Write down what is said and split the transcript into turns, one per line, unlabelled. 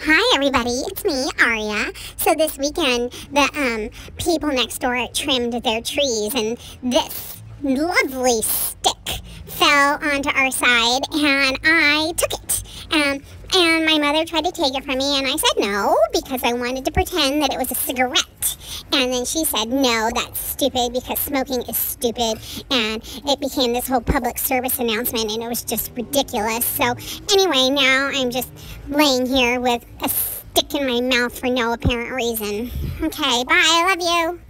Hi everybody, it's me, Aria. So this weekend, the people next door trimmed their trees, and this lovely stick fell onto our side, and I took it. And my mother tried to take it from me, and I said no, because I wanted to pretend that it was a cigarette. And then she said, no, that's stupid, because smoking is stupid. And it became this whole public service announcement, and it was just ridiculous. So anyway, now I'm just laying here with a stick in my mouth for no apparent reason. Okay, bye, I love you.